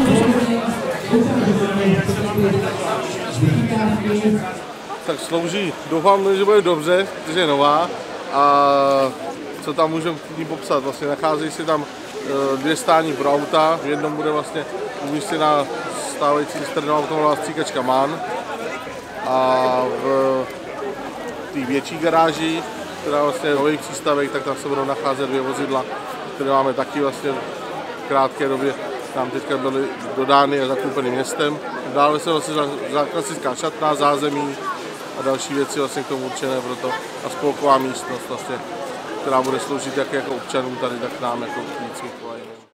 Tak slouží, doufám, že bude dobře, protože je nová. A co tam můžeme ní popsat? Vlastně nacházejí se tam dvě stání pro auta. V jednom bude vlastně umístěna stávající cisternová automobilová stříkačka MAN. A v té větší garáži, která vlastně nových přístavek, tak tam se budou nacházet dvě vozidla, které máme taky vlastně v krátké době. Tam teďka byly dodány a zakoupeny městem. Dále se vlastně klasická šatna, zázemí a další věci vlastně k tomu určené proto. A spolková místnost vlastně, která bude sloužit jak jako občanům tady, tak nám jako výcviku.